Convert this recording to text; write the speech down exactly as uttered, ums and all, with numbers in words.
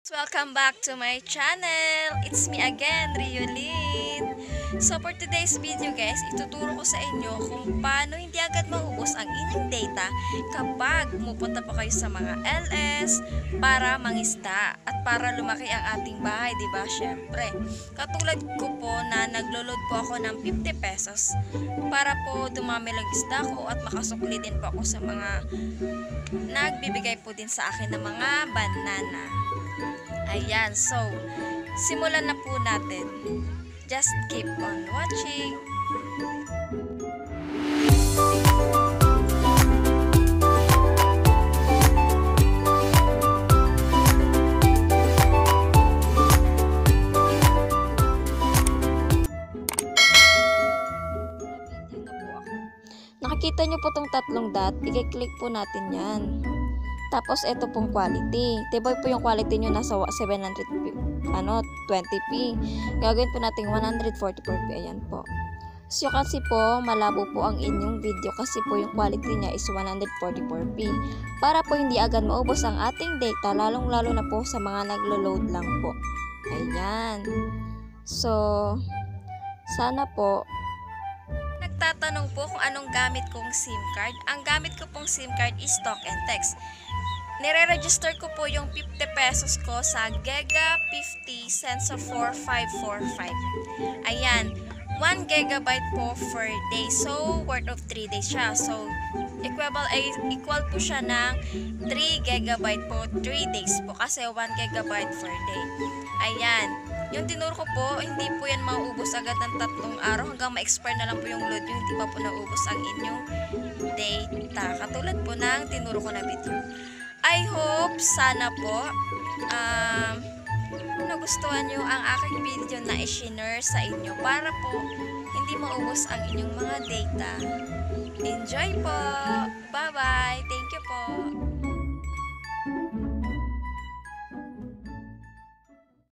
Welcome back to my channel. It's me again, Riolin. So for today's video guys, ituturo ko sa inyo kung paano hindi agad maubos ang inyong data kapag pumupunta pa kayo sa mga L S para mangisda at para lumaki ang ating bahay, di ba? Syempre. Katulad ko po na naglo-load po ako ng fifty pesos para po dumami lang isda ko at makasukli din po ako sa mga nagbibigay po din sa akin ng mga banana. Ayan, so, simulan na po natin. Just keep on watching. Nakikita nyo po tong tatlong dot, i-click po natin yan. Tapos, ito pong quality. Tiboy po yung quality nyo nasa seven hundred ano, twenty p. Gagawin po natin one forty-four p. Ayan po. So, kasi po, malabo po ang inyong video kasi po yung quality niya is one forty-four p. Para po hindi agad maubos ang ating data, lalong-lalo na po sa mga naglo-load lang po. Ayan. So, sana po, nagtatanong po kung anong gamit kong SIM card. Ang gamit ko pong SIM card is Talk and Text. Nire-register ko po yung fifty pesos ko sa Giga fifty Sensa four five four five. Ayan, one gigabyte po per day. So, worth of three days siya. So, equal, equal po siya ng three gigabyte po, three days po. Kasi one gigabyte per day. Ayan. Yung tinuro ko po, hindi po yan mauubos agad ng tatlong araw hanggang ma-expire na lang po yung load nyo. Hindi pa po naubos ang inyong data. Katulad po ng tinuro ko na video. I hope, sana po, um, nagustuhan nyo ang aking video na i-share sa inyo para po hindi maubos ang inyong mga data. Enjoy po! Bye-bye! Thank you po!